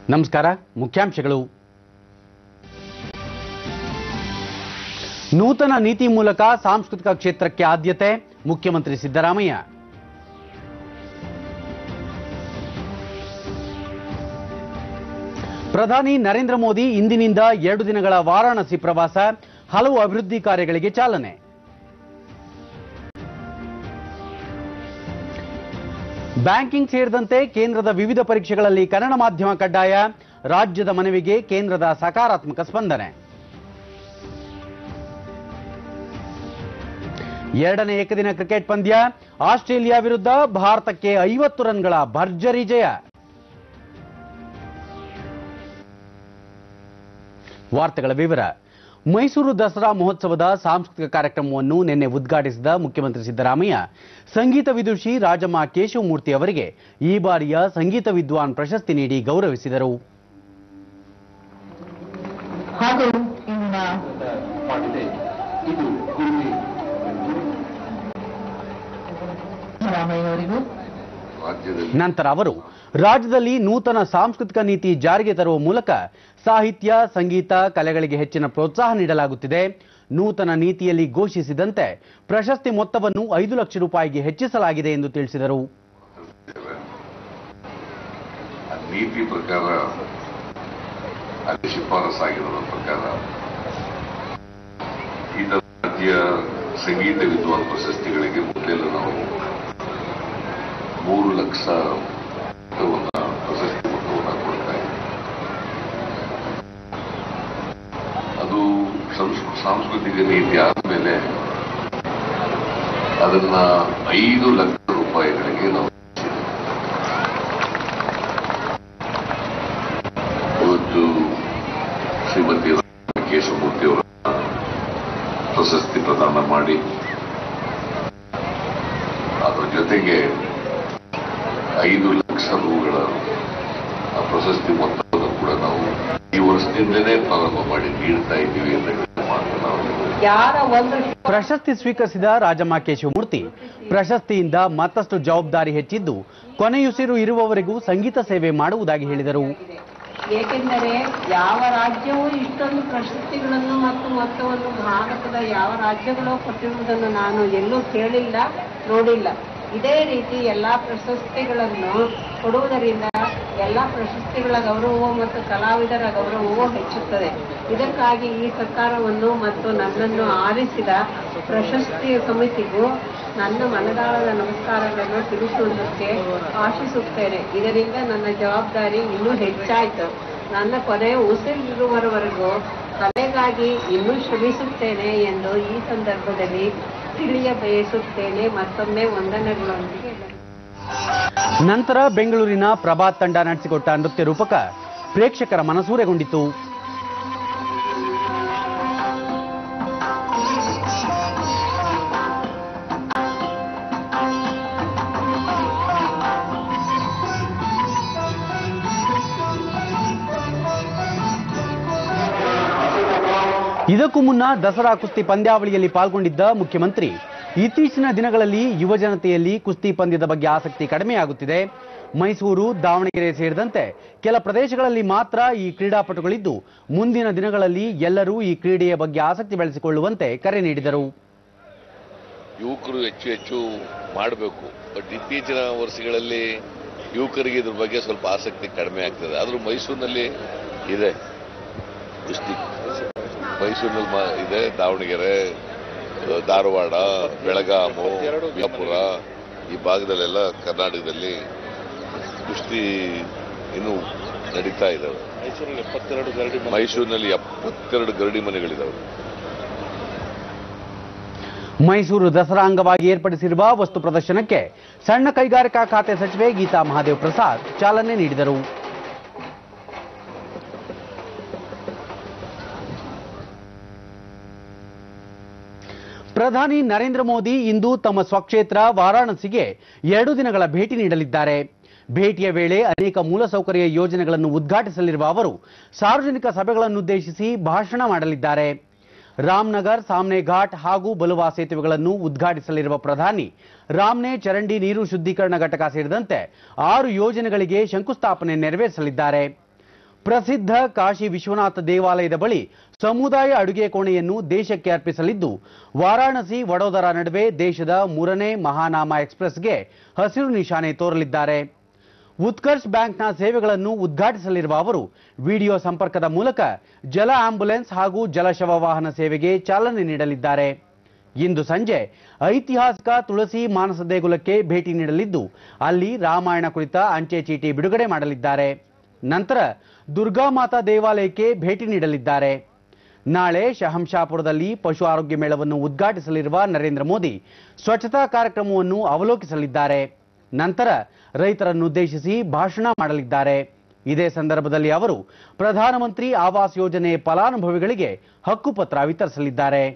ನಮಸ್ಕಾರ. ಮುಖ್ಯಾಂಶಗಳು. ನೂತನ ನೀತಿ ಮೂಲಕ ಸಾಂಸ್ಕೃತಿಕ ಕ್ಷೇತ್ರಕ್ಕೆ ಆದ್ಯತೆ, ಮುಖ್ಯಮಂತ್ರಿ ಸಿದ್ದರಾಮಯ್ಯ. ಪ್ರಧಾನಿ ನರೇಂದ್ರ ಮೋದಿ ಇಂದಿನಿಂದ 2 ದಿನಗಳ ವಾರಾಣಸಿ ಪ್ರವಾಸ, ಹಲವು ಅಭಿವೃದ್ಧಿ ಕಾರ್ಯಗಳಿಗೆ ಚಾಲನೆ. ಬ್ಯಾಂಕಿಂಗ್ ಸೇರಿದಂತೆ ಕೇಂದ್ರದ ವಿವಿಧ ಪರೀಕ್ಷೆಗಳಲ್ಲಿ ಕನ್ನಡ ಮಾಧ್ಯಮ ಕಡ್ಡಾಯ, ರಾಜ್ಯದ ಮನವಿಗೆ ಕೇಂದ್ರದ ಸಕಾರಾತ್ಮಕ ಸ್ಪಂದನೆ. 2ನೇ ಏಕದಿನ ಕ್ರಿಕೆಟ್ ಪಂದ್ಯ, ಆಸ್ಟ್ರೇಲಿಯಾ ವಿರುದ್ಧ ಭಾರತಕ್ಕೆ 50 ರನ್ಗಳ ಭರ್ಜರಿ ಜಯ. ವಾರ್ತೆಗಳ ವಿವರ. ಮೈಸೂರು ದಸರಾ ಮಹೋತ್ಸವದ ಸಾಂಸ್ಕೃತಿಕ ಕಾರ್ಯಕ್ರಮವನ್ನು ನಿನ್ನೆ ಉದ್ಘಾಟಿಸಿದ ಮುಖ್ಯಮಂತ್ರಿ ಸಿದ್ದರಾಮಯ್ಯ, ಸಂಗೀತ ವಿದುಷಿ ರಾಜಮ್ಮ ಕೇಶವಮೂರ್ತಿ ಅವರಿಗೆ ಈ ಬಾರಿಯ ಸಂಗೀತ ವಿದ್ವಾನ್ ಪ್ರಶಸ್ತಿ ನೀಡಿ ಗೌರವಿಸಿದರು. ನಂತರ ಅವರು ರಾಜ್ಯದಲ್ಲಿ ನೂತನ ಸಾಂಸ್ಕೃತಿಕ ನೀತಿ ಜಾರಿಗೆ ತರುವ ಮೂಲಕ ಸಾಹಿತ್ಯ, ಸಂಗೀತ, ಕಲೆಗಳಿಗೆ ಹೆಚ್ಚಿನ ಪ್ರೋತ್ಸಾಹ ನೀಡಲಾಗುತ್ತಿದೆ. ನೂತನ ನೀತಿಯಲ್ಲಿ ಘೋಷಿಸಿದಂತೆ ಪ್ರಶಸ್ತಿ ಮೊತ್ತವನ್ನು 5 ಲಕ್ಷ ರೂಪಾಯಿಗೆ ಹೆಚ್ಚಿಸಲಾಗಿದೆ ಎಂದು ತಿಳಿಸಿದರು. ನೀತಿ ಪ್ರಕಾರ ಶಿಫಾರಸಾಗಿರುವ ಪ್ರಕಾರ ಈ ರಾಜ್ಯ ಸಂಗೀತ ವಿದ್ವಾನ್ ಪ್ರಶಸ್ತಿಗಳಿಗೆ ಮೊದಲೆಲ್ಲ ನಾವು 3 ಲಕ್ಷ ಪ್ರಶಸ್ತಿ ಮೊತ್ತವನ್ನು ಕೊಡ್ತಾ ಇದ್ದೀವಿ. ಅದು ಸಾಂಸ್ಕೃತಿಕ ನೀತಿ ಆದಮೇಲೆ ಅದನ್ನ 5 ಲಕ್ಷ ರೂಪಾಯಿಗಳಿಗೆ ನಾವು ಇವತ್ತು ಶ್ರೀಮತಿ ಕೇಶವಮೂರ್ತಿ ಅವರ ಪ್ರಶಸ್ತಿ ಪ್ರದಾನ ಮಾಡಿ ಅದರ ಜೊತೆಗೆ 5 ಲಕ್ಷ ರೂಗಳ ಪ್ರಶಸ್ತಿ ಮೊತ್ತವನ್ನು ಕೂಡ ನಾವು ಈ ವರ್ಷದಿಂದಲೇ ಪ್ರಾರಂಭ ಮಾಡಿ ನೀಡ್ತಾ ಇದ್ದೀವಿ ಅಂತ ಪ್ರಶಸ್ತಿ ಸ್ವೀಕರಿಸಿದ ರಾಜಮ್ಮ ಕೇಶವಮೂರ್ತಿ, ಪ್ರಶಸ್ತಿಯಿಂದ ಮತ್ತಷ್ಟು ಜವಾಬ್ದಾರಿ ಹೆಚ್ಚಿದ್ದು ಕೊನೆಯುಸಿರು ಇರುವವರೆಗೂ ಸಂಗೀತ ಸೇವೆ ಮಾಡುವುದಾಗಿ ಹೇಳಿದರು. ಏಕೆಂದರೆ ಯಾವ ರಾಜ್ಯವೂ ಇಷ್ಟೊಂದು ಪ್ರಶಸ್ತಿಗಳನ್ನು ಮತ್ತು ಮೊತ್ತವನ್ನು ಭಾರತದ ಯಾವ ರಾಜ್ಯಗಳು ಕೊಟ್ಟಿರುವುದನ್ನು ನಾನು ಎಲ್ಲೂ ಕೇಳಿಲ್ಲ, ನೋಡಿಲ್ಲ. ಇದೇ ರೀತಿ ಎಲ್ಲ ಪ್ರಶಸ್ತಿಗಳನ್ನು ಕೊಡುವುದರಿಂದ ಎಲ್ಲ ಪ್ರಶಸ್ತಿಗಳ ಗೌರವವು ಮತ್ತು ಕಲಾವಿದರ ಗೌರವವು ಹೆಚ್ಚುತ್ತದೆ. ಇದಕ್ಕಾಗಿ ಈ ಸರ್ಕಾರವನ್ನು ಮತ್ತು ನನ್ನನ್ನು ಆರಿಸಿದ ಪ್ರಶಸ್ತಿ ಸಮಿತಿಗೂ ನನ್ನ ಮನದಾಳದ ನಮಸ್ಕಾರಗಳನ್ನು ತಿಳಿಸುವುದಕ್ಕೆ ಆಶಿಸುತ್ತೇನೆ. ಇದರಿಂದ ನನ್ನ ಜವಾಬ್ದಾರಿ ಇನ್ನೂ ಹೆಚ್ಚಾಯಿತು. ನನ್ನ ಕೊನೆಯ ಉಸಿರಿರುವವರೆಗೂ ಕಲೆಗಾಗಿ ಇನ್ನೂ ಶ್ರಮಿಸುತ್ತೇನೆ ಎಂದು ಈ ಸಂದರ್ಭದಲ್ಲಿ ತಿಳಿಯ ಬಯಸುತ್ತೇನೆ. ಮತ್ತೊಮ್ಮೆ ವಂದನೆಗಳೊಂದಿಗೆ. ನಂತರ ಬೆಂಗಳೂರಿನ ಪ್ರಭಾತ್ ತಂಡ ನಡೆಸಿಕೊಟ್ಟ ನೃತ್ಯ ರೂಪಕ ಪ್ರೇಕ್ಷಕರ ಮನಸೂರೆಗೊಂಡಿತು. ಇದಕ್ಕೂ ಮುನ್ನ ದಸರಾ ಕುಸ್ತಿ ಪಂದ್ಯಾವಳಿಯಲ್ಲಿ ಪಾಲ್ಗೊಂಡಿದ್ದ ಮುಖ್ಯಮಂತ್ರಿ, ಇತ್ತೀಚಿನ ದಿನಗಳಲ್ಲಿ ಯುವಜನತೆಯಲ್ಲಿ ಕುಸ್ತಿ ಪಂದ್ಯದ ಬಗ್ಗೆ ಆಸಕ್ತಿ ಕಡಿಮೆಯಾಗುತ್ತಿದೆ. ಮೈಸೂರು, ದಾವಣಗೆರೆ ಸೇರಿದಂತೆ ಕೆಲ ಪ್ರದೇಶಗಳಲ್ಲಿ ಮಾತ್ರ ಈ ಕ್ರೀಡಾಪಟುಗಳಿದ್ದು, ಮುಂದಿನ ದಿನಗಳಲ್ಲಿ ಎಲ್ಲರೂ ಈ ಕ್ರೀಡೆಯ ಬಗ್ಗೆ ಆಸಕ್ತಿ ಬೆಳೆಸಿಕೊಳ್ಳುವಂತೆ ಕರೆ ನೀಡಿದರು. ಯುವಕರು ಹೆಚ್ಚು ಮಾಡಬೇಕು. ಬಟ್ ಇತ್ತೀಚಿನ ವರ್ಷಗಳಲ್ಲಿ ಯುವಕರಿಗೆ ಇದ್ರ ಬಗ್ಗೆ ಸ್ವಲ್ಪ ಆಸಕ್ತಿ ಕಡಿಮೆ ಆಗ್ತದೆ. ಆದರೂ ಮೈಸೂರಿನಲ್ಲಿ ಇದೆ ಕುಸ್ತಿ. ಮೈಸೂರಿನಲ್ಲಿ ಇದೆ, ದಾವಣಗೆರೆ, ಧಾರವಾಡ, ಬೆಳಗಾಮು, ಬಿಜಾಪುರ ಈ ಭಾಗದಲ್ಲೆಲ್ಲ ಕರ್ನಾಟಕದಲ್ಲಿ ಕುಸ್ತಿ ಇನ್ನೂ ನಡೀತಾ ಇದ್ದಾವೆ. ಮೈಸೂರಿನಲ್ಲಿ 72 ಗರಡಿ ಮನೆಗಳಿದ್ದಾವೆ. ಮೈಸೂರು ದಸರಾ ಅಂಗವಾಗಿ ಏರ್ಪಡಿಸಿರುವ ವಸ್ತು ಪ್ರದರ್ಶನಕ್ಕೆ ಸಣ್ಣ ಕೈಗಾರಿಕಾ ಖಾತೆ ಸಚಿವೆ ಗೀತಾ ಮಹಾದೇವ್ ಪ್ರಸಾದ್ ಚಾಲನೆ ನೀಡಿದರು. ಪ್ರಧಾನಿ ನರೇಂದ್ರ ಮೋದಿ ಇಂದು ತಮ್ಮ ಸ್ವಕ್ಷೇತ್ರ ವಾರಾಣಸಿಗೆ 2 ದಿನಗಳ ಭೇಟಿ ನೀಡಲಿದ್ದಾರೆ. ಭೇಟಿಯ ವೇಳೆ ಅನೇಕ ಮೂಲಸೌಕರ್ಯ ಯೋಜನೆಗಳನ್ನು ಉದ್ಘಾಟಿಸಲಿರುವ ಅವರು ಸಾರ್ವಜನಿಕ ಸಭೆಗಳನ್ನುದ್ದೇಶಿಸಿ ಭಾಷಣ ಮಾಡಲಿದ್ದಾರೆ. ರಾಮನಗರ್, ಸಾಮ್ನೆ ಘಾಟ್ ಹಾಗೂ ಬಲುವಾ ಸೇತುವೆಗಳನ್ನು ಉದ್ಘಾಟಿಸಲಿರುವ ಪ್ರಧಾನಿ ರಾಮ್ನೆ ಚರಂಡಿ ನೀರು ಶುದ್ಧೀಕರಣ ಘಟಕ ಸೇರಿದಂತೆ 6 ಯೋಜನೆಗಳಿಗೆ ಶಂಕುಸ್ಥಾಪನೆ ನೆರವೇರಿಸಲಿದ್ದಾರೆ. ಪ್ರಸಿದ್ಧ ಕಾಶಿ ವಿಶ್ವನಾಥ ದೇವಾಲಯದ ಬಳಿ ಸಮುದಾಯ ಅಡುಗೆ ಕೋಣೆಯನ್ನು ದೇಶಕ್ಕೆ ಅರ್ಪಿಸಲಿದ್ದು, ವಾರಾಣಸಿ ವಡೋದರ ನಡುವೆ ದೇಶದ 3ನೇ ಮಹಾನಾಮ ಎಕ್ಸ್‌ಪ್ರೆಸ್‌ಗೆ ಹಸಿರು ನಿಶಾನೆ ತೋರಲಿದ್ದಾರೆ. ಉತ್ಕರ್ಷ್ ಬ್ಯಾಂಕ್ನ ಸೇವೆಗಳನ್ನು ಉದ್ಘಾಟಿಸಲಿರುವ ಅವರು ವಿಡಿಯೋ ಸಂಪರ್ಕದ ಮೂಲಕ ಜಲ ಆಂಬ್ಯುಲೆನ್ಸ್ ಹಾಗೂ ಜಲಶವ ವಾಹನ ಸೇವೆಗೆ ಚಾಲನೆ ನೀಡಲಿದ್ದಾರೆ. ಇಂದು ಸಂಜೆ ಐತಿಹಾಸಿಕ ತುಳಸಿ ಮಾನಸ ದೇಗುಲಕ್ಕೆ ಭೇಟಿ ನೀಡಲಿದ್ದು, ಅಲ್ಲಿ ರಾಮಾಯಣ ಕುರಿತ ಅಂಚೆ ಚೀಟಿ ಬಿಡುಗಡೆ ಮಾಡಲಿದ್ದಾರೆ. ನಂತರ ದುರ್ಗಾಮಾತಾ ದೇವಾಲಯಕ್ಕೆ ಭೇಟಿ ನೀಡಲಿದ್ದಾರೆ. ನಾಳೆ ಶಹಂಶಾಪುರದಲ್ಲಿ ಪಶು ಆರೋಗ್ಯ ಮೇಳವನ್ನು ಉದ್ಘಾಟಿಸಲಿರುವ ನರೇಂದ್ರ ಮೋದಿ ಸ್ವಚ್ಛತಾ ಕಾರ್ಯಕ್ರಮವನ್ನು ಅವಲೋಕಿಸಲಿದ್ದಾರೆ. ನಂತರ ರೈತರನ್ನುದ್ದೇಶಿಸಿ ಭಾಷಣ ಮಾಡಲಿದ್ದಾರೆ. ಇದೇ ಸಂದರ್ಭದಲ್ಲಿ ಅವರು ಪ್ರಧಾನಮಂತ್ರಿ ಆವಾಸ್ ಯೋಜನೆ ಫಲಾನುಭವಿಗಳಿಗೆ ಹಕ್ಕುಪತ್ರ ವಿತರಿಸಲಿದ್ದಾರೆ.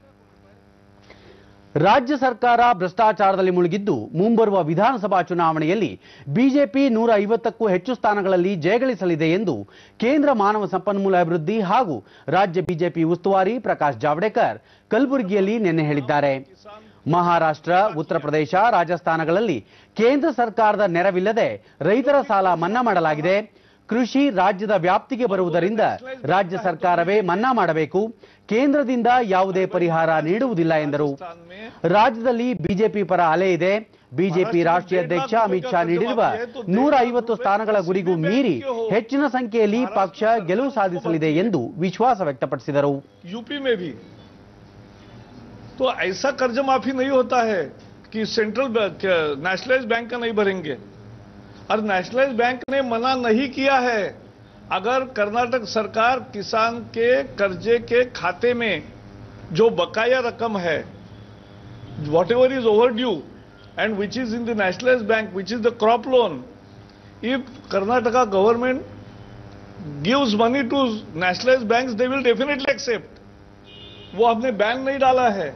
ರಾಜ್ಯ ಸರ್ಕಾರ ಭ್ರಷ್ಟಾಚಾರದಲ್ಲಿ ಮುಳುಗಿದ್ದು, ಮುಂಬರುವ ವಿಧಾನಸಭಾ ಚುನಾವಣೆಯಲ್ಲಿ ಬಿಜೆಪಿ 150ಕ್ಕೂ ಹೆಚ್ಚು ಸ್ಥಾನಗಳಲ್ಲಿ ಜಯಗಳಿಸಲಿದೆ ಎಂದು ಕೇಂದ್ರ ಮಾನವ ಸಂಪನ್ಮೂಲ ಅಭಿವೃದ್ಧಿ ಹಾಗೂ ರಾಜ್ಯ ಬಿಜೆಪಿ ಉಸ್ತುವಾರಿ ಪ್ರಕಾಶ್ ಜಾವಡೇಕರ್ ಕಲಬುರಗಿಯಲ್ಲಿ ನಿನ್ನೆ ಹೇಳಿದ್ದಾರೆ. ಮಹಾರಾಷ್ಟ್ರ, ಉತ್ತರ ಪ್ರದೇಶ, ರಾಜಸ್ಥಾನಗಳಲ್ಲಿ ಕೇಂದ್ರ ಸರ್ಕಾರದ ನೆರವಿಲ್ಲದೆ ರೈತರ ಸಾಲ ಮನ್ನಾ ಮಾಡಲಾಗಿದೆ. ಕೃಷಿ ರಾಜ್ಯದ ವ್ಯಾಪ್ತಿಗೆ ಬರುವುದರಿಂದ ರಾಜ್ಯ ಸರ್ಕಾರವೇ ಮನ್ನಾ ಮಾಡಬೇಕು. ಕೇಂದ್ರದಿಂದ ಯಾವುದೇ ಪರಿಹಾರ ನೀಡುವುದಿಲ್ಲ ಎಂದರು. ರಾಜ್ಯದಲ್ಲಿ ಬಿಜೆಪಿ ಪರ ಅಲೆ ಇದೆ. ಬಿಜೆಪಿ ರಾಷ್ಟ್ರೀಯ ಅಧ್ಯಕ್ಷ ಅಮಿತ್ ಶಾ ನೀಡಿರುವ 150 ಸ್ಥಾನಗಳ ಗುರಿಗೂ ಮೀರಿ ಹೆಚ್ಚಿನ ಸಂಖ್ಯೆಯಲ್ಲಿ ಪಕ್ಷ ಗೆಲುವು ಸಾಧಿಸಲಿದೆ ಎಂದು ವಿಶ್ವಾಸ ವ್ಯಕ್ತಪಡಿಸಿದರು. यूपी में भी तो ऐसा कर्ज माफी नहीं होता है कि सेंट्रल नेशनलाइज्ड बैंक का नहीं भरेंगे, और नेशनलाइज्ड बैंक ने मना नहीं किया है. अगर कर्नाटक सरकार किसान के कर्जे के खाते में जो बकाया रकम है, whatever is overdue and which is in the nationalised bank, which is the crop loan, if Karnataka government gives money to nationalised banks, they will definitely accept. वो हमने बैन नहीं डाला है,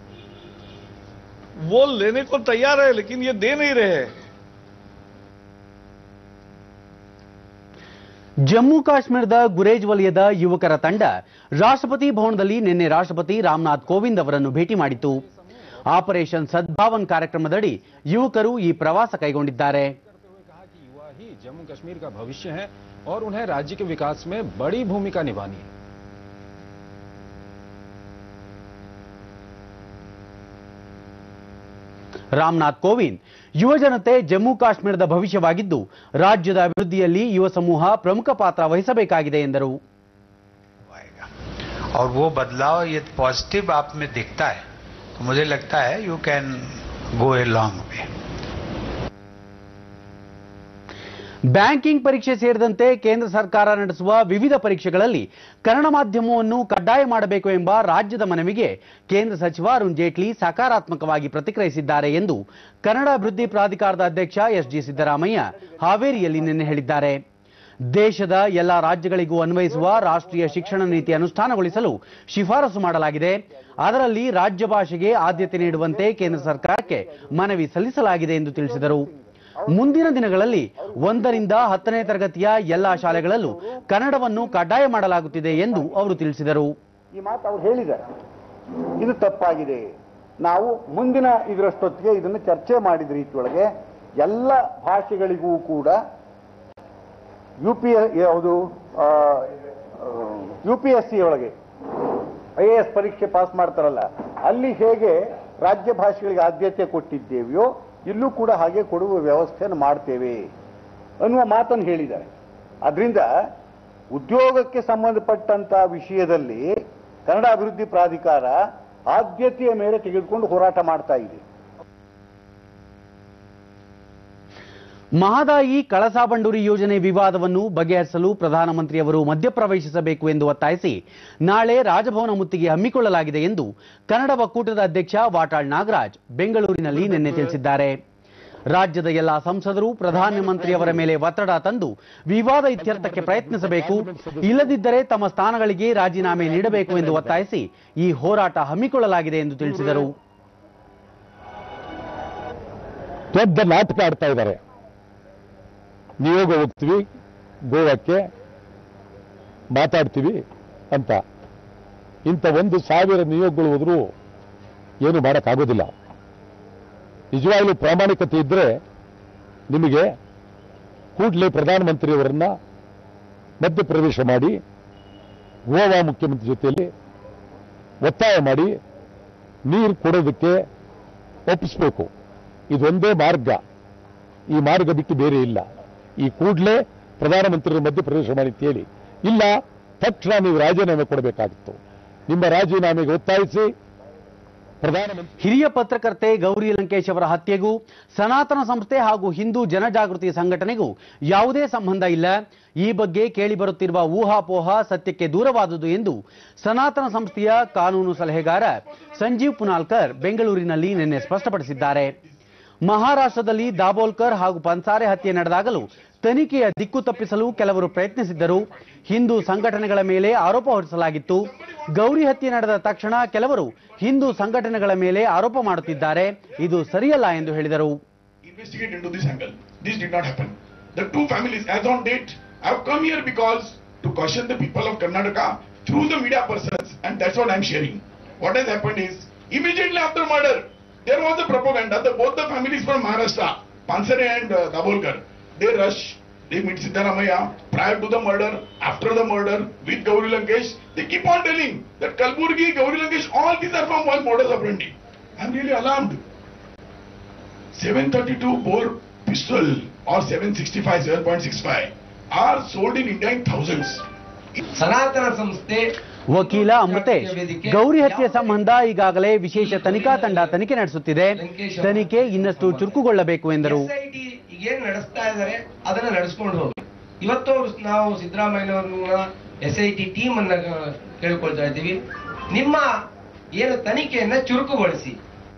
वो लेने को तैयार है, लेकिन ये दे नहीं रहे हैं. ಜಮ್ಮು ಕಾಶ್ಮೀರದ ಗುರೇಜ್ ವಲಯದ ಯುವಕರ ತಂಡ ರಾಷ್ಟ್ರಪತಿ ಭವನದಲ್ಲಿ ನಿನ್ನೆ ರಾಷ್ಟ್ರಪತಿ ರಾಮನಾಥ್ ಕೋವಿಂದ್ ಅವರನ್ನು ಭೇಟಿ ಮಾಡಿತು. ಆಪರೇಷನ್ ಸದ್ಭಾವನ್ ಕಾರ್ಯಕ್ರಮದಡಿ ಯುವಕರು ಈ ಪ್ರವಾಸ ಕೈಗೊಂಡಿದ್ದಾರೆ. युवा ही जम्मू कश्मीर का भविष्य है और उन्हें राज्य के विकास में बड़ी भूमिका निभानी है. ರಾಮನಾಥ್ ಕೋವಿಂದ್ ಯುವ ಜನತೆ ಜಮ್ಮು ಕಾಶ್ಮೀರದ ಭವಿಷ್ಯವಾಗಿದ್ದು, ರಾಜ್ಯದ ಅಭಿವೃದ್ಧಿಯಲ್ಲಿ ಯುವ ಸಮೂಹ ಪ್ರಮುಖ ಪಾತ್ರ ವಹಿಸಬೇಕಾಗಿದೆ ಎಂದರು. और वो बदलाव ये पॉजिटिव आप में दिखता है, तो मुझे लगता है you can go a long way. Banking ಪರೀಕ್ಷೆ ಸೇರಿದಂತೆ ಕೇಂದ್ರ ಸರ್ಕಾರ ನಡೆಸುವ ವಿವಿಧ ಪರೀಕ್ಷೆಗಳಲ್ಲಿ ಕನ್ನಡ ಮಾಧ್ಯಮವನ್ನು ಕಡ್ಡಾಯ ಮಾಡಬೇಕು ಎಂಬ ರಾಜ್ಯದ ಮನವಿಗೆ ಕೇಂದ್ರ ಸಚಿವ ಅರುಣ್ ಜೇಟ್ಲಿ ಸಕಾರಾತ್ಮಕವಾಗಿ ಪ್ರತಿಕ್ರಿಯಿಸಿದ್ದಾರೆ ಎಂದು ಕನ್ನಡ ಅಭಿವೃದ್ಧಿ ಪ್ರಾಧಿಕಾರದ ಅಧ್ಯಕ್ಷ ಎಸ್.ಜಿ. ಸಿದ್ದರಾಮಯ್ಯ ಹಾವೇರಿಯಲ್ಲಿ ನಿನ್ನೆ ಹೇಳಿದ್ದಾರೆ. ದೇಶದ ಎಲ್ಲಾ ರಾಜ್ಯಗಳಿಗೂ ಅನ್ವಯಿಸುವ ರಾಷ್ಟ್ರೀಯ ಶಿಕ್ಷಣ ನೀತಿ ಅನುಷ್ಠಾನಗೊಳಿಸಲು ಶಿಫಾರಸು ಮಾಡಲಾಗಿದೆ. ಅದರಲ್ಲಿ ರಾಜ್ಯ ಭಾಷೆಗೆ ಆದ್ಯತೆ ನೀಡುವಂತೆ ಕೇಂದ್ರ ಸರ್ಕಾರಕ್ಕೆ ಮನವಿ ಸಲ್ಲಿಸಲಾಗಿದೆ ಎಂದು ತಿಳಿಸಿದರು. ಮುಂದಿನ ದಿನಗಳಲ್ಲಿ 1ರಿಂದ 10ನೇ ತರಗತಿಯ ಎಲ್ಲಾ ಶಾಲೆಗಳಲ್ಲೂ ಕನ್ನಡವನ್ನು ಕಡ್ಡಾಯ ಮಾಡಲಾಗುತ್ತಿದೆ ಎಂದು ಅವರು ತಿಳಿಸಿದರು. ಈ ಮಾತು ಅವರು ಹೇಳಿದ್ದಾರೆ, ಇದು ತಪ್ಪಾಗಿದೆ. ನಾವು ಮುಂದಿನ ಇದರಷ್ಟೊತ್ತಿಗೆ ಇದನ್ನು ಚರ್ಚೆ ಮಾಡಿದ ರೀತಿಯೊಳಗೆ ಎಲ್ಲ ಭಾಷೆಗಳಿಗೂ ಕೂಡ UPSC ಒಳಗೆ IAS ಪರೀಕ್ಷೆ ಪಾಸ್ ಮಾಡ್ತಾರಲ್ಲ, ಅಲ್ಲಿ ಹೇಗೆ ರಾಜ್ಯ ಭಾಷೆಗಳಿಗೆ ಆದ್ಯತೆ ಕೊಟ್ಟಿದ್ದೇವೆಯೋ ಇಲ್ಲೂ ಕೂಡ ಹಾಗೆ ಕೊಡುವ ವ್ಯವಸ್ಥೆಯನ್ನು ಮಾಡ್ತೇವೆ ಅನ್ನುವ ಮಾತನ್ನು ಹೇಳಿದ್ದಾರೆ. ಅದರಿಂದ ಉದ್ಯೋಗಕ್ಕೆ ಸಂಬಂಧಪಟ್ಟಂತ ವಿಷಯದಲ್ಲಿ ಕನ್ನಡ ಅಭಿವೃದ್ಧಿ ಪ್ರಾಧಿಕಾರ ಆದ್ಯತೆಯ ಮೇಲೆ ತೆಗೆದುಕೊಂಡು ಹೋರಾಟ ಮಾಡ್ತಾ ಇದೆ. ಮಹದಾಯಿ ಕಳಸಾ ಬಂಡೂರಿ ಯೋಜನೆ ವಿವಾದವನ್ನು ಬಗೆಹರಿಸಲು ಪ್ರಧಾನಮಂತ್ರಿಯವರು ಮಧ್ಯಪ್ರವೇಶಿಸಬೇಕು ಎಂದು ಒತ್ತಾಯಿಸಿ ನಾಳೆ ರಾಜಭವನ ಮುತ್ತಿಗೆ ಹಮ್ಮಿಕೊಳ್ಳಲಾಗಿದೆ ಎಂದು ಕನ್ನಡ ಒಕ್ಕೂಟದ ಅಧ್ಯಕ್ಷ ವಾಟಾಳ್ ನಾಗರಾಜ್ ಬೆಂಗಳೂರಿನಲ್ಲಿ ನಿನ್ನೆ ತಿಳಿಸಿದ್ದಾರೆ. ರಾಜ್ಯದ ಎಲ್ಲಾ ಸಂಸದರು ಪ್ರಧಾನಮಂತ್ರಿಯವರ ಮೇಲೆ ಒತ್ತಡ ತಂದು ವಿವಾದ ಇತ್ಯರ್ಥಕ್ಕೆ ಪ್ರಯತ್ನಿಸಬೇಕು, ಇಲ್ಲದಿದ್ದರೆ ತಮ್ಮ ಸ್ಥಾನಗಳಿಗೆ ರಾಜೀನಾಮೆ ನೀಡಬೇಕು ಎಂದು ಒತ್ತಾಯಿಸಿ ಈ ಹೋರಾಟ ಹಮ್ಮಿಕೊಳ್ಳಲಾಗಿದೆ ಎಂದು ತಿಳಿಸಿದರು. ದೊಡ್ಡ ನಾಟಕ ಆಡ್ತಾ ಇದ್ದಾರೆ. ನಿಯೋಗ ಹೋಗ್ತೀವಿ, ಗೋವಾಕ್ಕೆ ಮಾತಾಡ್ತೀವಿ ಅಂತ. ಇಂಥ 1,000 ನಿಯೋಗಗಳು ಹೋದರೂ ಏನು ಮಾಡೋಕ್ಕಾಗೋದಿಲ್ಲ. ನಿಜವಾಗಲೂ ಪ್ರಾಮಾಣಿಕತೆ ಇದ್ದರೆ ನಿಮಗೆ ಕೂಡಲೇ ಪ್ರಧಾನಮಂತ್ರಿಯವರನ್ನ ಮಧ್ಯಪ್ರವೇಶ ಮಾಡಿ ಗೋವಾ ಮುಖ್ಯಮಂತ್ರಿ ಜೊತೆಯಲ್ಲಿ ಒತ್ತಾಯ ಮಾಡಿ ನೀರು ಕೊಡೋದಕ್ಕೆ ಒಪ್ಪಿಸಬೇಕು. ಇದೊಂದೇ ಮಾರ್ಗ, ಈ ಮಾರ್ಗ ಬಿಟ್ಟು ಬೇರೆ ಇಲ್ಲ. ಈ ಕೂಡಲೇ ಪ್ರಧಾನಮಂತ್ರಿಗಳು ಮಧ್ಯಪ್ರವೇಶ ಮಾಡಿ ಅಂತ ಹೇಳಿ, ಇಲ್ಲ ತಕ್ಷಣ ನೀವು ರಾಜೀನಾಮೆ ಕೊಡಬೇಕಾಗಿತ್ತು. ನಿಮ್ಮ ರಾಜೀನಾಮೆಗೆ ಒತ್ತಾಯಿಸಿ ಪ್ರಧಾನಮಂತ್ರಿ. ಹಿರಿಯ ಪತ್ರಕರ್ತೆ ಗೌರಿ ಲಂಕೇಶ್ ಅವರ ಹತ್ಯೆಗೂ ಸನಾತನ ಸಂಸ್ಥೆ ಹಾಗೂ ಹಿಂದೂ ಜನಜಾಗೃತಿ ಸಂಘಟನೆಗೂ ಯಾವುದೇ ಸಂಬಂಧ ಇಲ್ಲ. ಈ ಬಗ್ಗೆ ಕೇಳಿಬರುತ್ತಿರುವ ಊಹಾಪೋಹ ಸತ್ಯಕ್ಕೆ ದೂರವಾದುದು ಎಂದು ಸನಾತನ ಸಂಸ್ಥೆಯ ಕಾನೂನು ಸಲಹೆಗಾರ ಸಂಜೀವ್ ಪುನಾಲ್ಕರ್ ಬೆಂಗಳೂರಿನಲ್ಲಿ ನಿನ್ನೆ ಸ್ಪಷ್ಟಪಡಿಸಿದ್ದಾರೆ. ಮಹಾರಾಷ್ಟ್ರದಲ್ಲಿ ದಾಬೋಲ್ಕರ್ ಹಾಗೂ ಪನ್ಸಾರೆ ಹತ್ಯೆ ನಡೆದಾಗಲೂ ತನಿಖೆಯ ದಿಕ್ಕು ತಪ್ಪಿಸಲು ಕೆಲವರು ಪ್ರಯತ್ನಿಸಿದ್ದರು. ಹಿಂದೂ ಸಂಘಟನೆಗಳ ಮೇಲೆ ಆರೋಪ ಹೊರಿಸಲಾಗಿತ್ತು. ಗೌರಿ ಹತ್ಯೆ ನಡೆದ ತಕ್ಷಣ ಕೆಲವರು ಹಿಂದೂ ಸಂಘಟನೆಗಳ ಮೇಲೆ ಆರೋಪ ಮಾಡುತ್ತಿದ್ದಾರೆ. ಇದು ಸರಿಯಲ್ಲ ಎಂದು ಹೇಳಿದರು. Investigate into this angle. This did not happen. The two families, as on date, have come here because to caution the people of Karnataka through the media persons, and that's what I'm sharing. What has happened is, immediately after murder, there was a propaganda that both the families from Maharashtra, Pansare and Dabolkar, they rush, they meet Siddaramaiah prior to the murder, after the murder, with Gauri Lankesh. They keep on telling that Kalburgi, Gauri Lankesh, all these are from one modus operandi. I'm really alarmed. 732 bore pistol or 765, 7.65 are sold in India in thousands. ಸನಾತನ ಸಂಸ್ಥೆ ವಕೀಲ ಅಮೃತೇಶ್, ಗೌರಿ ಹತ್ಯೆ ಸಂಬಂಧ ಈಗಾಗಲೇ ವಿಶೇಷ ತನಿಖಾ ತಂಡ ತನಿಖೆ ನಡೆಸುತ್ತಿದೆ. ತನಿಖೆ ಇನ್ನಷ್ಟು ಚುರುಕುಗೊಳ್ಳಬೇಕು ಎಂದರು. SIT ಈಗೇನು ನಡೆಸ್ತಾ ಇದ್ದಾರೆ ಅದನ್ನ ನಡೆಸ್ಕೊಂಡು ಹೋಗಿ. ಇವತ್ತು ನಾವು ಸಿದ್ದರಾಮಯ್ಯನವರನ್ನ SIT ಟೀಮ್ ಅನ್ನ ಕೇಳಿಕೊಳ್ತಾ ಇದ್ದೀವಿ, ನಿಮ್ಮ ಏನು ತನಿಖೆಯನ್ನ ಚುರುಕುಗೊಳಿಸಿ.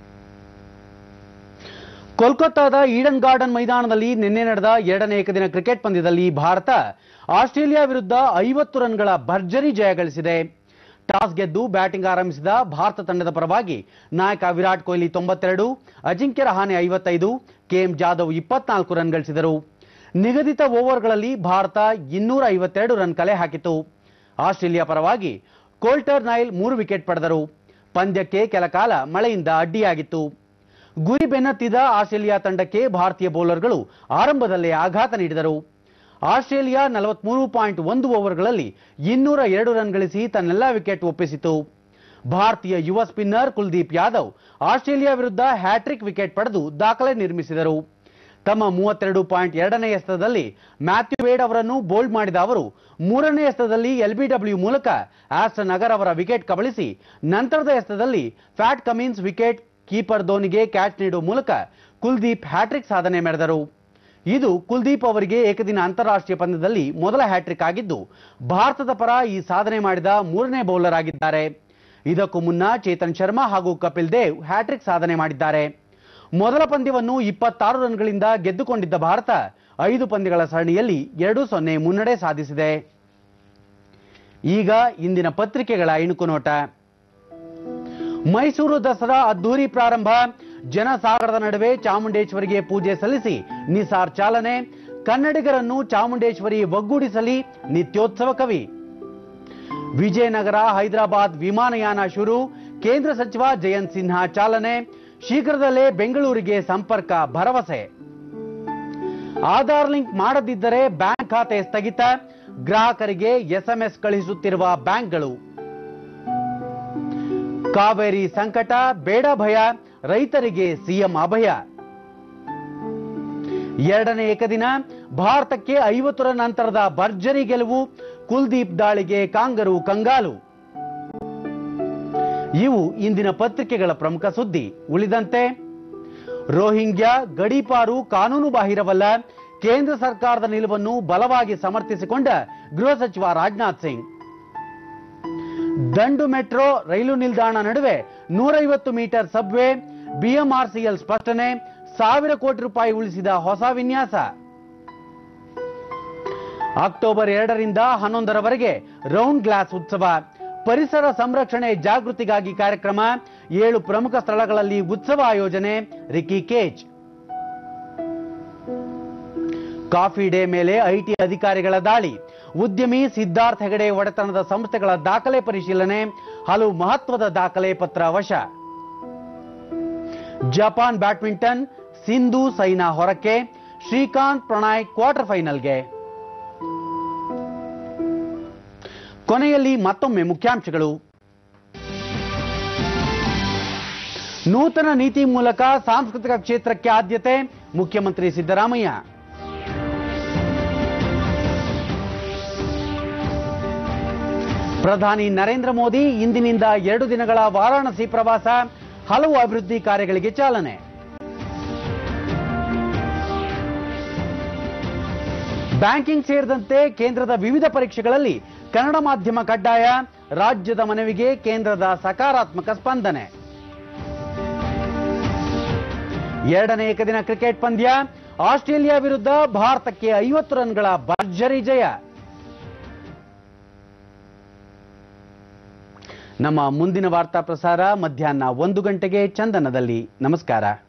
ಕೋಲ್ಕತ್ತಾದ ಈಡನ್ ಗಾರ್ಡನ್ ಮೈದಾನದಲ್ಲಿ ನಿನ್ನೆ ನಡೆದ ಎರಡನೇ ಏಕದಿನ ಕ್ರಿಕೆಟ್ ಪಂದ್ಯದಲ್ಲಿ ಭಾರತ ಆಸ್ಟ್ರೇಲಿಯಾ ವಿರುದ್ಧ 50 ರನ್ಗಳ ಭರ್ಜರಿ ಜಯ ಗಳಿಸಿದೆ. ಟಾಸ್ ಗೆದ್ದು ಬ್ಯಾಟಿಂಗ್ ಆರಂಭಿಸಿದ ಭಾರತ ತಂಡದ ಪರವಾಗಿ ನಾಯಕ ವಿರಾಟ್ ಕೊಹ್ಲಿ 92, ಅಜಿಂಕ್ಯ ರಹಾನೆ 55, KM ಜಾಧವ್ 24 ರನ್ ಗಳಿಸಿದರು. ನಿಗದಿತ ಓವರ್ಗಳಲ್ಲಿ ಭಾರತ 252 ರನ್ ಕಲೆ ಹಾಕಿತು. ಆಸ್ಟ್ರೇಲಿಯಾ ಪರವಾಗಿ ಕೋಲ್ಟರ್ ನೈಲ್ 3 ವಿಕೆಟ್ ಪಡೆದರು. ಪಂದ್ಯಕ್ಕೆ ಕೆಲಕಾಲ ಮಳೆಯಿಂದ ಅಡ್ಡಿಯಾಗಿತ್ತು. ಗುರಿ ಬೆನ್ನತ್ತಿದ ಆಸ್ಟ್ರೇಲಿಯಾ ತಂಡಕ್ಕೆ ಭಾರತೀಯ ಬೌಲರ್ಗಳು ಆರಂಭದಲ್ಲೇ ಆಘಾತ ನೀಡಿದರು. ಆಸ್ಟ್ರೇಲಿಯಾ 43.1 ಓವರ್ಗಳಲ್ಲಿ 202 ರನ್ ಗಳಿಸಿ ತನ್ನೆಲ್ಲಾ ವಿಕೆಟ್ ಒಪ್ಪಿಸಿತು. ಭಾರತೀಯ ಯುವ ಸ್ಪಿನ್ನರ್ ಕುಲ್ದೀಪ್ ಯಾದವ್ ಆಸ್ಟ್ರೇಲಿಯಾ ವಿರುದ್ಧ ಹ್ಯಾಟ್ರಿಕ್ ವಿಕೆಟ್ ಪಡೆದು ದಾಖಲೆ ನಿರ್ಮಿಸಿದರು. ತಮ್ಮ 32.2ನೇ ಎಸೆತದಲ್ಲಿ ಮ್ಯಾಥ್ಯೂ ವೇಡ್ ಅವರನ್ನು ಬೋಲ್ಡ್ ಮಾಡಿದ ಅವರು 3ನೇ ಎಸೆತದಲ್ಲಿ LBW ಮೂಲಕ ಆಸ್ಟನ್ ಅಗರ್ ಅವರ ವಿಕೆಟ್ ಕಬಳಿಸಿ ನಂತರದ ಎಸೆತದಲ್ಲಿ ಫ್ಯಾಟ್ ಕಮಿನ್ಸ್ ವಿಕೆಟ್ ಕೀಪರ್ ಧೋನಿಗೆ ಕ್ಯಾಚ್ ನೀಡುವ ಮೂಲಕ ಕುಲ್ದೀಪ್ ಹ್ಯಾಟ್ರಿಕ್ ಸಾಧನೆ ಮೆರೆದರು. ಇದು ಕುಲ್ದೀಪ್ ಅವರಿಗೆ ಏಕದಿನ ಅಂತಾರಾಷ್ಟ್ರೀಯ ಪಂದ್ಯದಲ್ಲಿ ಮೊದಲ ಹ್ಯಾಟ್ರಿಕ್ ಆಗಿದ್ದು ಭಾರತದ ಪರ ಈ ಸಾಧನೆ ಮಾಡಿದ 3ನೇ ಬೌಲರ್ ಆಗಿದ್ದಾರೆ. ಇದಕ್ಕೂ ಮುನ್ನ ಚೇತನ್ ಶರ್ಮಾ ಹಾಗೂ ಕಪಿಲ್ ದೇವ್ ಹ್ಯಾಟ್ರಿಕ್ ಸಾಧನೆ ಮಾಡಿದ್ದಾರೆ. ಮೊದಲ ಪಂದ್ಯವನ್ನು 26 ರನ್ಗಳಿಂದ ಗೆದ್ದುಕೊಂಡಿದ್ದ ಭಾರತ 5 ಪಂದ್ಯಗಳ ಸರಣಿಯಲ್ಲಿ 2-0 ಮುನ್ನಡೆ ಸಾಧಿಸಿದೆ. ಈಗ ಇಂದಿನ ಪತ್ರಿಕೆಗಳ ಇಣುಕು ನೋಟ. ಮೈಸೂರು ದಸರಾ ಅದ್ದೂರಿ ಪ್ರಾರಂಭ. ಜನಸಾಗರದ ನಡುವೆ ಚಾಮುಂಡೇಶ್ವರಿಗೆ ಪೂಜೆ ಸಲ್ಲಿಸಿ ನಿಸಾರ್ ಚಾಲನೆ. ಕನ್ನಡಿಗರನ್ನು ಚಾಮುಂಡೇಶ್ವರಿ ಒಗ್ಗೂಡಿಸಲಿ ನಿತ್ಯೋತ್ಸವ ಕವಿ. ವಿಜಯನಗರ ಹೈದರಾಬಾದ್ ವಿಮಾನಯಾನ ಶುರು. ಕೇಂದ್ರ ಸಚಿವ ಜಯಂತ್ ಸಿನ್ಹಾ ಚಾಲನೆ. ಶೀಘ್ರದಲ್ಲೇ ಬೆಂಗಳೂರಿಗೆ ಸಂಪರ್ಕ ಭರವಸೆ. ಆಧಾರ್ ಲಿಂಕ್ ಮಾಡದಿದ್ದರೆ ಬ್ಯಾಂಕ್ ಖಾತೆ ಸ್ಥಗಿತ. ಗ್ರಾಹಕರಿಗೆ SMS ಕಳುಹಿಸುತ್ತಿರುವ ಬ್ಯಾಂಕ್ಗಳು. ಕಾವೇರಿ ಸಂಕಟ ಬೇಡ ಭಯ, ರೈತರಿಗೆ ಸಿಎಂ ಅಭಯ. ಎರಡನೇ ಏಕದಿನ ಭಾರತಕ್ಕೆ 50 ರನ್ ಅಂತರದ ಭರ್ಜರಿ ಗೆಲುವು. ಕುಲ್ದೀಪ್ ದಾಳಿಗೆ ಕಾಂಗರು ಕಂಗಾಲು. ಇವು ಇಂದಿನ ಪತ್ರಿಕೆಗಳ ಪ್ರಮುಖ ಸುದ್ದಿ. ಉಳಿದಂತೆ ರೋಹಿಂಗ್ಯಾ ಗಡೀಪಾರು ಕಾನೂನು ಬಾಹಿರವಲ್ಲ. ಕೇಂದ್ರ ಸರ್ಕಾರದ ನಿಲುವನ್ನು ಬಲವಾಗಿ ಸಮರ್ಥಿಸಿಕೊಂಡ ಗೃಹ ಸಚಿವ ರಾಜನಾಥ್ ಸಿಂಗ್. ದಂಡು ಮೆಟ್ರೋ ರೈಲು ನಿಲ್ದಾಣ ನಡುವೆ 150 ಮೀಟರ್ ಸಬ್ವೇ. BMRCL ಸ್ಪಷ್ಟನೆ. 1000 ಕೋಟಿ ರೂಪಾಯಿ ಉಳಿಸಿದ ಹೊಸ ವಿನ್ಯಾಸ. ಅಕ್ಟೋಬರ್ 2ರಿಂದ 11ರವರೆಗೆ ರೌಂಡ್ ಗ್ಲಾಸ್ ಉತ್ಸವ. ಪರಿಸರ ಸಂರಕ್ಷಣೆ ಜಾಗೃತಿಗಾಗಿ ಕಾರ್ಯಕ್ರಮ. 7 ಪ್ರಮುಖ ಸ್ಥಳಗಳಲ್ಲಿ ಉತ್ಸವ ಆಯೋಜನೆ. ರಿಕಿ ಕೇಜ್. ಕಾಫಿ ಡೇ ಮೇಲೆ IT ಅಧಿಕಾರಿಗಳ ದಾಳಿ. ಉದ್ಯಮಿ ಸಿದ್ಧಾರ್ಥ್ ಹೆಗಡೆ ಒಡೆತನದ ಸಂಸ್ಥೆಗಳ ದಾಖಲೆ ಪರಿಶೀಲನೆ. ಹಲವು ಮಹತ್ವದ ದಾಖಲೆ ಪತ್ರ ವಶ. ಜಪಾನ್ ಬ್ಯಾಡ್ಮಿಂಟನ್ ಸಿಂಧು ಸೈನಾ ಹೊರಕ್ಕೆ. ಶ್ರೀಕಾಂತ್ ಪ್ರಣಯ್ ಕ್ವಾರ್ಟರ್ ಫೈನಲ್ಗೆ. ಕೊನೆಯಲ್ಲಿ ಮತ್ತೊಮ್ಮೆ ಮುಖ್ಯಾಂಶಗಳು. ನೂತನ ನೀತಿ ಮೂಲಕ ಸಾಂಸ್ಕೃತಿಕ ಕ್ಷೇತ್ರಕ್ಕೆ ಆದ್ಯತೆ, ಮುಖ್ಯಮಂತ್ರಿ ಸಿದ್ದರಾಮಯ್ಯ. ಪ್ರಧಾನಿ ನರೇಂದ್ರ ಮೋದಿ ಇಂದಿನಿಂದ 2 ದಿನಗಳ ವಾರಾಣಸಿ ಪ್ರವಾಸ, ಹಲವು ಅಭಿವೃದ್ಧಿ ಕಾರ್ಯಗಳಿಗೆ ಚಾಲನೆ. ಬ್ಯಾಂಕಿಂಗ್ ಸೇರಿದಂತೆ ಕೇಂದ್ರದ ವಿವಿಧ ಪರೀಕ್ಷೆಗಳಲ್ಲಿ ಕನ್ನಡ ಮಾಧ್ಯಮ ಕಡ್ಡಾಯ, ರಾಜ್ಯದ ಮನವಿಗೆ ಕೇಂದ್ರದ ಸಕಾರಾತ್ಮಕ ಸ್ಪಂದನೆ. 2ನೇ ಏಕದಿನ ಕ್ರಿಕೆಟ್ ಪಂದ್ಯ, ಆಸ್ಟ್ರೇಲಿಯಾ ವಿರುದ್ಧ ಭಾರತಕ್ಕೆ 50 ರನ್ಗಳ ಭರ್ಜರಿ ಜಯ. ನಮ್ಮ ಮುಂದಿನ ವಾರ್ತಾ ಪ್ರಸಾರ ಮಧ್ಯಾಹ್ನ 1 ಗಂಟೆಗೆ ಚಂದನದಲ್ಲಿ. ನಮಸ್ಕಾರ.